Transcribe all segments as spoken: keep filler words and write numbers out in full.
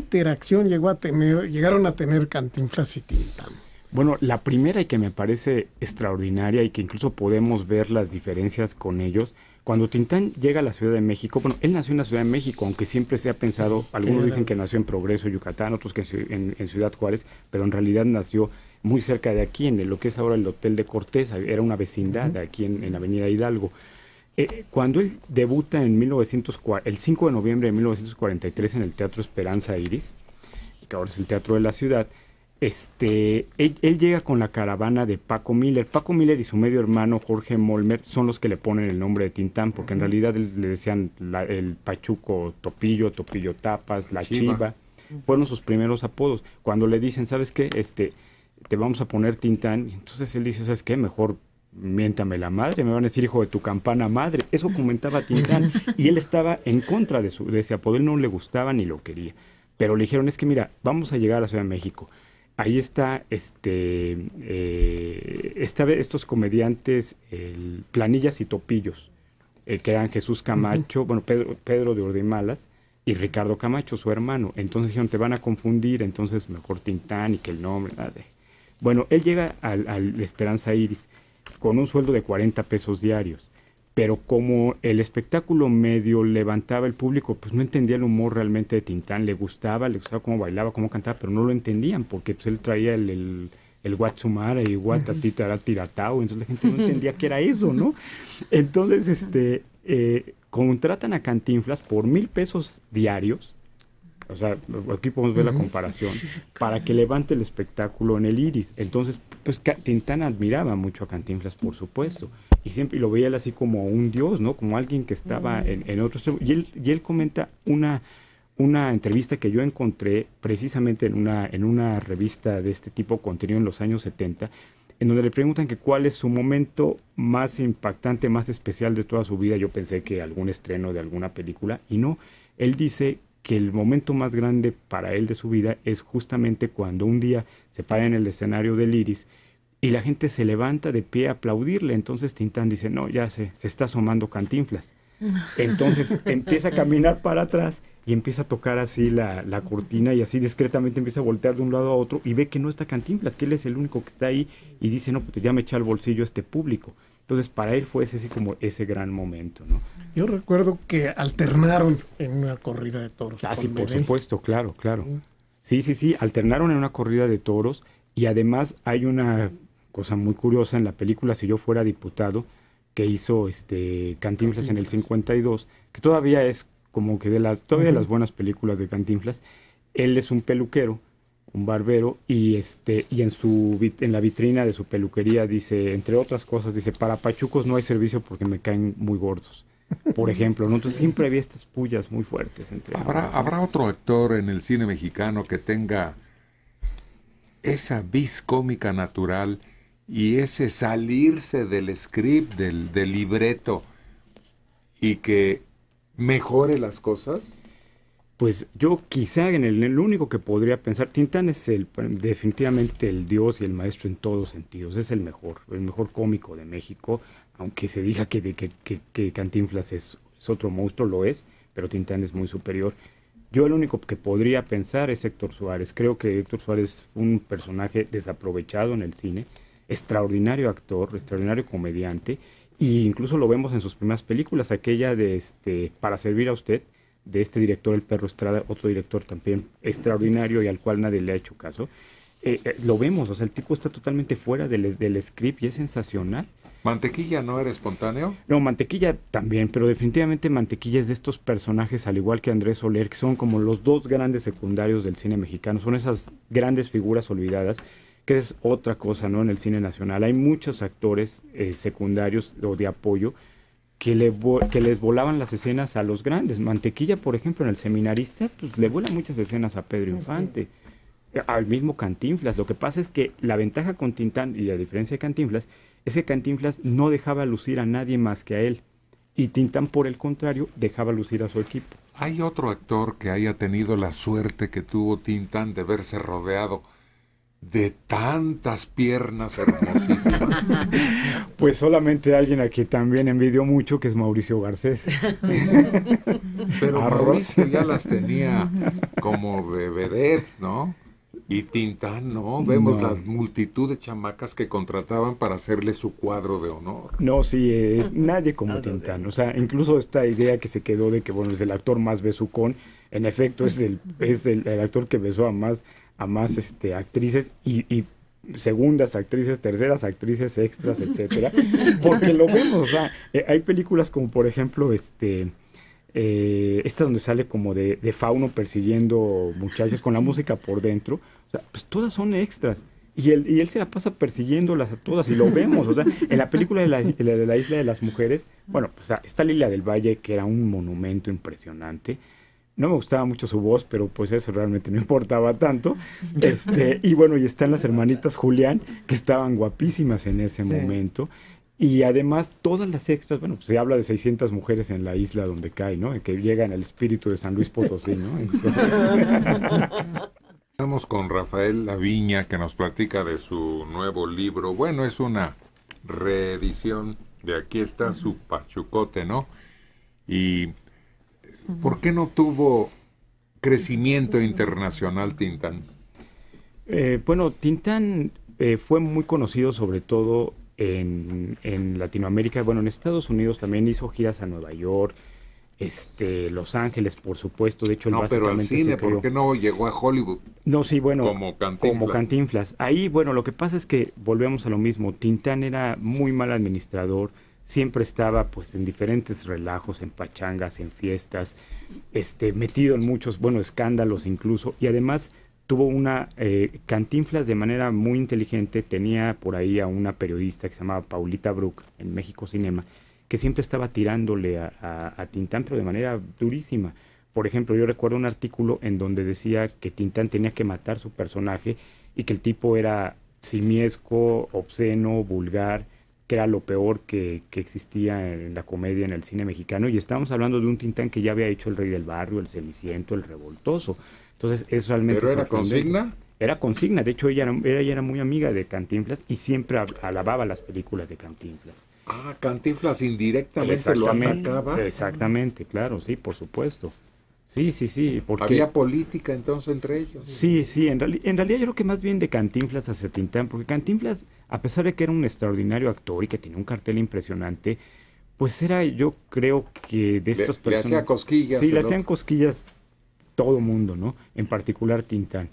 interacción llegó a tener, llegaron a tener Cantinflas y Tintán? Bueno, la primera y que me parece extraordinaria y que incluso podemos ver las diferencias con ellos, cuando Tintán llega a la Ciudad de México, bueno, él nació en la Ciudad de México, aunque siempre se ha pensado, algunos dicen que nació en Progreso, Yucatán, otros que en, en Ciudad Juárez, pero en realidad nació muy cerca de aquí, en lo que es ahora el Hotel de Cortés, era una vecindad uh-huh. aquí en, en Avenida Hidalgo. Eh, cuando él debuta en mil novecientos, el cinco de noviembre de mil novecientos cuarenta y tres en el Teatro Esperanza Iris, que ahora es el Teatro de la Ciudad, Este, él, él llega con la caravana de Paco Miller. Paco Miller y su medio hermano Jorge Molmer son los que le ponen el nombre de Tintán, porque en realidad le decían la, el Pachuco Topillo, Topillo Tapas, la Chiva. Chiva. Fueron sus primeros apodos. Cuando le dicen, ¿sabes qué? Este, te vamos a poner Tintán. Entonces él dice, ¿sabes qué? Mejor miéntame la madre, me van a decir hijo de tu campana madre. Eso comentaba Tintán. Y él estaba en contra de, su, de ese apodo. Él no le gustaba ni lo quería. Pero le dijeron, es que mira, vamos a llegar a la Ciudad de México. Ahí está, este, eh, esta vez estos comediantes, el Planillas y Topillos, eh, que eran Jesús Camacho, uh-huh. bueno, Pedro, Pedro de Ordimalas y Ricardo Camacho, su hermano. Entonces dijeron, te van a confundir, entonces mejor Tintán y que el nombre, nada de... Bueno, él llega al, al Esperanza Iris con un sueldo de cuarenta pesos diarios. Pero como el espectáculo medio levantaba el público, pues no entendía el humor realmente de Tintán. Le gustaba, le gustaba cómo bailaba, cómo cantaba, pero no lo entendían porque pues él traía el, el, el Guatsumara y Guatatita Tiratao, entonces la gente no entendía qué era eso, ¿no? Entonces, este, eh, contratan a Cantinflas por mil pesos diarios, o sea, aquí podemos ver la comparación, para que levante el espectáculo en el Iris. Entonces, pues Tintán admiraba mucho a Cantinflas, por supuesto. Y siempre y lo veía él así como un dios, ¿no? Como alguien que estaba en, en otro extremo. Y él, y él comenta una, una entrevista que yo encontré precisamente en una, en una revista de este tipo, contenido en los años setenta, en donde le preguntan que cuál es su momento más impactante, más especial de toda su vida. Yo pensé que algún estreno de alguna película, y no. Él dice que el momento más grande para él de su vida es justamente cuando un día se para en el escenario del Iris y la gente se levanta de pie a aplaudirle. Entonces Tintán dice, no, ya se, se está asomando Cantinflas. Entonces empieza a caminar para atrás y empieza a tocar así la, la cortina y así discretamente empieza a voltear de un lado a otro y ve que no está Cantinflas, que él es el único que está ahí y dice, no, pues ya me echa al bolsillo este público. Entonces para él fue ese, así como ese gran momento, ¿no? Yo recuerdo que alternaron en una corrida de toros. Ah, sí, por supuesto, claro, claro. Sí, sí, sí, alternaron en una corrida de toros y además hay una cosa muy curiosa en la película Si yo fuera diputado, que hizo este Cantinflas en el cincuenta y dos, que todavía es como que de las todavía uh-huh. las buenas películas de Cantinflas. Él es un peluquero, un barbero, y este y en su en la vitrina de su peluquería dice, entre otras cosas, dice, para pachucos no hay servicio porque me caen muy gordos, por ejemplo, ¿no? Entonces siempre había estas pullas muy fuertes entre ¿Habrá, ¿Habrá otro actor en el cine mexicano que tenga esa vis cómica natural y ese salirse del script, del, del libreto, y que mejore las cosas? Pues yo quizá en el, el único que podría pensar, Tintán es el, definitivamente el dios y el maestro en todos sentidos, es el mejor, el mejor cómico de México, aunque se diga que, que, que, que Cantinflas es, es otro monstruo, lo es, pero Tintán es muy superior. Yo el único que podría pensar es Héctor Suárez. Creo que Héctor Suárez es un personaje desaprovechado en el cine, extraordinario actor, extraordinario comediante, e incluso lo vemos en sus primeras películas, aquella de este Para servir a usted, de este director, el Perro Estrada, otro director también extraordinario y al cual nadie le ha hecho caso. Eh, eh, lo vemos, o sea, el tipo está totalmente fuera del, del script y es sensacional. ¿Mantequilla no era espontáneo? No, Mantequilla también, pero definitivamente Mantequilla es de estos personajes, al igual que Andrés Soler, que son como los dos grandes secundarios del cine mexicano, son esas grandes figuras olvidadas, que es otra cosa, ¿no? En el cine nacional hay muchos actores eh, secundarios o de apoyo que, le que les volaban las escenas a los grandes. Mantequilla, por ejemplo, en El Seminarista, pues le vuelan muchas escenas a Pedro Infante, al mismo Cantinflas. Lo que pasa es que la ventaja con Tintán, y a diferencia de Cantinflas, es que Cantinflas no dejaba lucir a nadie más que a él, y Tintán, por el contrario, dejaba lucir a su equipo. ¿Hay otro actor que haya tenido la suerte que tuvo Tintán de verse rodeado de tantas piernas hermosísimas? Pues solamente alguien a quien también envidió mucho, que es Mauricio Garcés. Pero Arroz. Mauricio ya las tenía como de vedettes, ¿no? Y Tintán, ¿no? Vemos No. la multitud de chamacas que contrataban para hacerle su cuadro de honor. No, sí, eh, nadie como Ah, no, Tintán. de- O sea, incluso esta idea que se quedó de que, bueno, es el actor más besucón, en efecto es el, es el, el actor que besó a más, a más este, actrices y, y segundas actrices, terceras actrices, extras, etcétera, porque lo vemos. O sea, eh, hay películas como, por ejemplo, este... Eh, esta donde sale como de, de fauno persiguiendo muchachas con la música por dentro, o sea, pues todas son extras. Y él, y él se la pasa persiguiéndolas a todas y lo vemos, o sea, en la película de la, de la, de la Isla de las Mujeres, bueno, pues está Lilia del Valle, que era un monumento impresionante. No me gustaba mucho su voz, pero pues eso realmente no importaba tanto. Este, y bueno, y están las hermanitas Julián, que estaban guapísimas en ese Sí. momento. Y además todas las extras, bueno, pues se habla de seiscientas mujeres en la isla donde cae, ¿no? En que llegan al espíritu de San Luis Potosí, ¿no? En su- Estamos con Rafael Laviña, que nos platica de su nuevo libro. Bueno, es una reedición de Aquí está su Pachucote, ¿no? Y ¿por qué no tuvo crecimiento internacional Tintán? Eh, bueno, Tintán eh, fue muy conocido sobre todo en, en Latinoamérica. Bueno, en Estados Unidos también hizo giras a Nueva York, este, Los Ángeles, por supuesto. De hecho, él No, pero al básicamente cine, se creó- ¿por qué no llegó a Hollywood? No, sí, bueno, Como Cantinflas. como Cantinflas. Ahí, bueno, lo que pasa es que volvemos a lo mismo. Tintán era muy mal administrador, siempre estaba pues en diferentes relajos, en pachangas, en fiestas, este, metido en muchos, bueno, escándalos incluso, y además tuvo una, eh, Cantinflas de manera muy inteligente tenía por ahí a una periodista que se llamaba Paulita Brook en México Cinema, que siempre estaba tirándole a, a, a Tintán, pero de manera durísima. Por ejemplo, yo recuerdo un artículo en donde decía que Tintán tenía que matar su personaje y que el tipo era simiesco, obsceno, vulgar, que era lo peor que, que existía en la comedia en el cine mexicano. Y estamos hablando de un Tintán que ya había hecho El Rey del Barrio, El Ceniciento, El Revoltoso. Entonces, es realmente ¿Pero era sorprendente. consigna? Era consigna. De hecho, ella era, ella ella era muy amiga de Cantinflas y siempre ab- alababa las películas de Cantinflas. Ah, Cantinflas indirectamente lo Exactamente, atacaba. exactamente, claro, sí, por supuesto. Sí, sí, sí, porque... Había política entonces entre ellos. Sí, sí, en, reali- en realidad yo creo que más bien de Cantinflas hacia Tintán, porque Cantinflas, a pesar de que era un extraordinario actor y que tenía un cartel impresionante, pues era, yo creo que de Le, estas le personas... hacía cosquillas. Sí, el le hacían otro. cosquillas todo mundo, ¿no? En particular Tintán.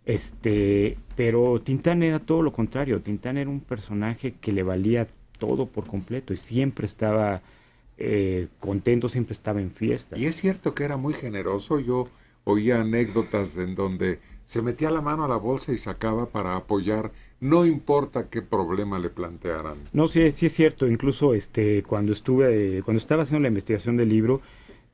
Este, pero Tintán era todo lo contrario. Tintán era un personaje que le valía todo por completo y siempre estaba eh, contento, siempre estaba en fiestas. Y es cierto que era muy generoso. Yo oía anécdotas en donde se metía la mano a la bolsa y sacaba para apoyar, no importa qué problema le plantearan. No, sí, sí es cierto. Incluso este, cuando estuve, cuando estaba haciendo la investigación del libro,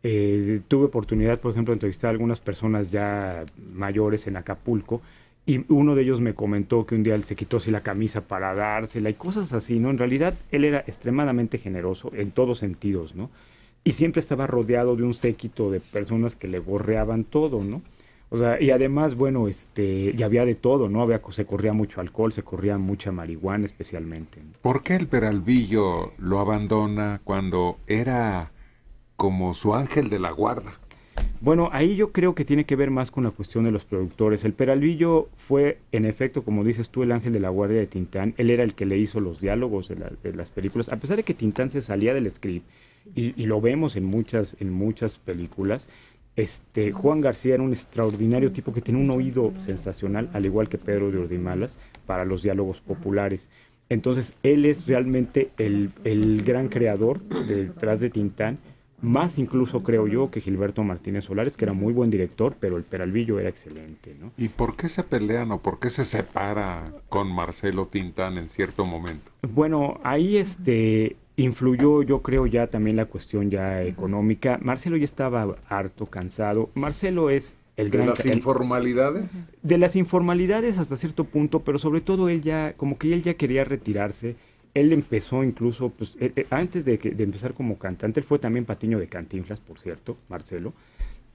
eh, tuve oportunidad, por ejemplo, de entrevistar a algunas personas ya mayores en Acapulco, y uno de ellos me comentó que un día él se quitó así la camisa para dársela y cosas así, ¿no? En realidad, él era extremadamente generoso en todos sentidos, ¿no? Y siempre estaba rodeado de un séquito de personas que le borreaban todo, ¿no? O sea, y además, bueno, este, y había de todo, ¿no? Había, se corría mucho alcohol, se corría mucha marihuana especialmente, ¿no? ¿Por qué el Peralvillo lo abandona cuando era como su ángel de la guarda? Bueno, ahí yo creo que tiene que ver más con la cuestión de los productores. El Peralvillo fue, en efecto, como dices tú, el ángel de la guardia de Tintán. Él era el que le hizo los diálogos de, la- de las películas. A pesar de que Tintán se salía del script, y, y lo vemos en muchas, en muchas películas, este, Juan García era un extraordinario tipo que tenía un oído sensacional, al igual que Pedro de Ordimalas, para los diálogos populares. Entonces, él es realmente el, el gran creador detrás de Tintán, más incluso creo yo que Gilberto Martínez Solares, que era muy buen director, pero el Peralvillo era excelente, ¿no? ¿Y por qué se pelean o por qué se separa con Marcelo Tintán en cierto momento? Bueno, ahí este influyó, yo creo, ya también la cuestión ya económica. Marcelo ya estaba harto, cansado. Marcelo es el ¿De gran las el- informalidades? de las informalidades hasta cierto punto, pero sobre todo él ya, como que él ya quería retirarse. Él empezó incluso, pues, eh, eh, antes de, que, de empezar como cantante, él fue también patiño de Cantinflas, por cierto, Marcelo.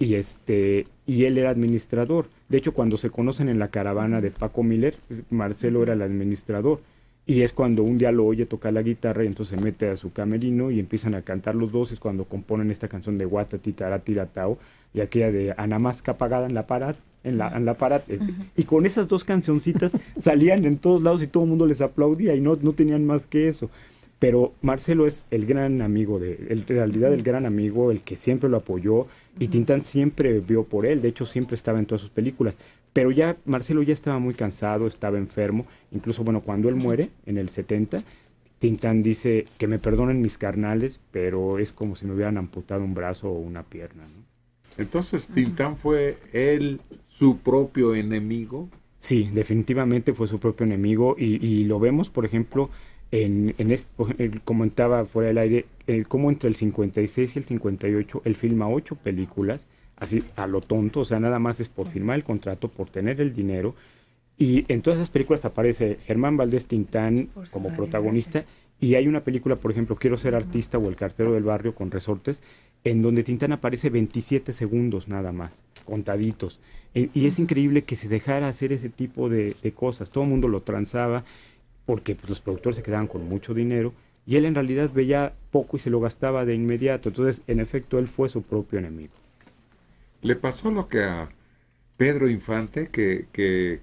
y este y él era administrador. De hecho, cuando se conocen en la caravana de Paco Miller, Marcelo era el administrador. Y es cuando un día lo oye tocar la guitarra y entonces se mete a su camerino y empiezan a cantar los dos. Es cuando componen esta canción de Guatati Taratiratao y aquella de Anamasca apagada en la parad, en la, en la parad. Uh-huh. Y con esas dos cancioncitas salían en todos lados y todo el mundo les aplaudía y no, no tenían más que eso. Pero Marcelo es el gran amigo, de, el, en realidad el gran amigo, el que siempre lo apoyó y Tintán siempre vio por él. De hecho, siempre estaba en todas sus películas. Pero ya Marcelo ya estaba muy cansado, estaba enfermo. Incluso, bueno, cuando él muere, en el setenta, Tintán dice que me perdonen mis carnales, pero es como si me hubieran amputado un brazo o una pierna, ¿no? Entonces, ¿Tintán fue él su propio enemigo? Sí, definitivamente fue su propio enemigo. Y, y lo vemos, por ejemplo, en, en este, comentaba fuera del aire, eh, como entre el cincuenta y seis y el cincuenta y ocho, él filma ocho películas, así a lo tonto, o sea, nada más es por firmar el contrato, por tener el dinero, y en todas esas películas aparece Germán Valdés Tintán como protagonista, y hay una película, por ejemplo, Quiero ser artista o El cartero del barrio con Resortes, en donde Tintán aparece veintisiete segundos nada más, contaditos, y, y es increíble que se dejara hacer ese tipo de, de cosas. Todo el mundo lo transaba, porque pues, los productores se quedaban con mucho dinero, y él en realidad veía poco y se lo gastaba de inmediato. Entonces, en efecto, él fue su propio enemigo. Le pasó lo que a Pedro Infante, que, que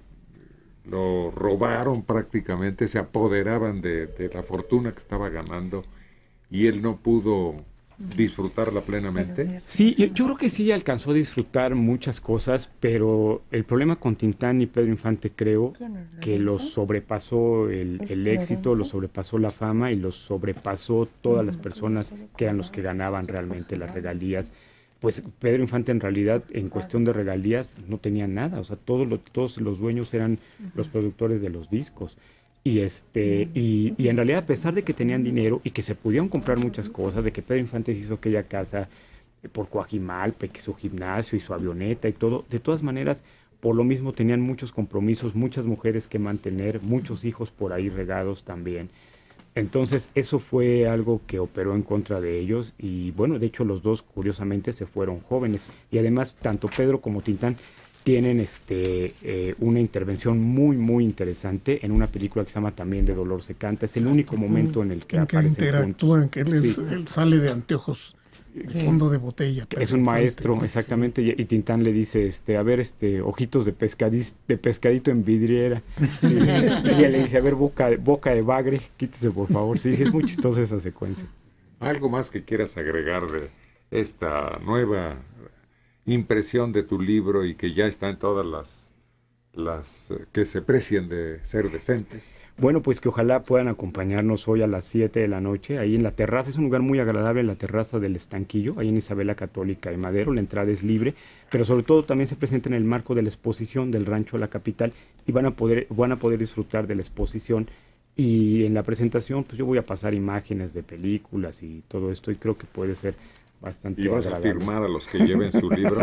lo robaron prácticamente, se apoderaban de, de la fortuna que estaba ganando y él no pudo disfrutarla plenamente. Sí, yo, yo creo que sí alcanzó a disfrutar muchas cosas, pero el problema con Tintán y Pedro Infante creo que los sobrepasó el, el éxito, los sobrepasó la fama y los sobrepasó todas las personas que eran los que ganaban realmente las regalías. Pues Pedro Infante en realidad en cuestión de regalías no tenía nada, o sea, todos los, todos los dueños eran los productores de los discos. Y este y, y en realidad a pesar de que tenían dinero y que se pudieron comprar muchas cosas, de que Pedro Infante hizo aquella casa por Coajimalpa, que su gimnasio y su avioneta y todo, de todas maneras por lo mismo tenían muchos compromisos, muchas mujeres que mantener, muchos hijos por ahí regados también. Entonces eso fue algo que operó en contra de ellos y bueno, de hecho los dos curiosamente se fueron jóvenes y además tanto Pedro como Tintán tienen este eh, una intervención muy muy interesante en una película que se llama también De dolor se canta. Es el único momento en el que en que aparecen interactúan, juntos. que él, es, Sí. él sale de anteojos de fondo de botella. Es un maestro, exactamente, y, y Tintán le dice, este, a ver, este, ojitos de pescadis, de pescadito en vidriera. Y, y ella le dice, a ver, boca, boca de bagre, quítese por favor. Sí, sí, es muy chistosa esa secuencia. ¿Algo más que quieras agregar de esta nueva impresión de tu libro y que ya está en todas las, las eh, que se precien de ser decentes? Bueno, pues que ojalá puedan acompañarnos hoy a las siete de la noche, ahí en la terraza. Es un lugar muy agradable, la terraza del Estanquillo, ahí en Isabela Católica y Madero. La entrada es libre, pero sobre todo también se presenta en el marco de la exposición del Rancho de la Capital y van a poder, van a poder disfrutar de la exposición. Y en la presentación, pues yo voy a pasar imágenes de películas y todo esto y creo que puede ser bastante ¿Y vas agradable. a firmar a los que lleven su libro?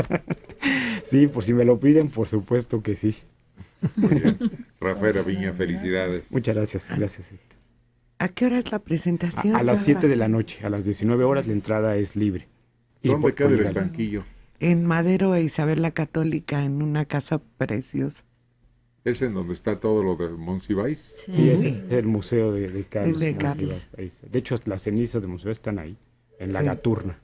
Sí, por si me lo piden, por supuesto que sí. Muy bien. Rafael Aviña, felicidades. Muchas gracias, gracias. ¿A qué hora es la presentación? A, a las siete de la noche, a las diecinueve horas la entrada es libre. Y ¿Dónde por- queda el por- Estanquillo? En Madero e Isabel la Católica, en una casa preciosa. ¿Es en donde está todo lo de Monsiváis? Sí, ese es el museo de, de Carlos. Es de Monsiváis, Carlos. ahí está. De hecho, las cenizas de Monsiváis están ahí, en la Sí. Gaturna.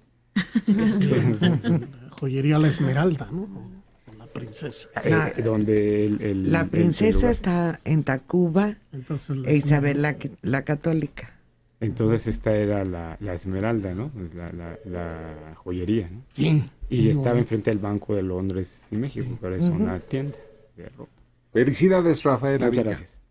La joyería La Esmeralda, ¿no? O La Princesa. Eh, La- donde el, el- La el- el princesa lugar- está en Tacuba Entonces, la e Isabel Esmeralda. la, la Católica. Entonces esta era la, la Esmeralda, ¿no? La, la, la joyería, ¿no? Sí. Y Muy estaba bonito. enfrente del Banco de Londres y México, que ahora es Ujú. una tienda de ropa. Felicidades, Rafael Muchas Aviña. gracias.